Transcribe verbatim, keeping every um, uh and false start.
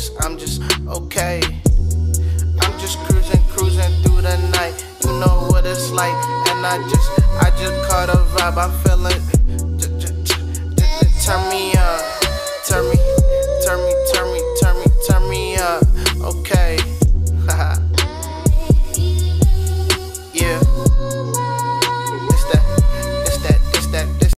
just, I'm just okay. I'm just cruising, cruising through the night. You know what it's like, and I just, I just caught a vibe. I feel it. Turn me on.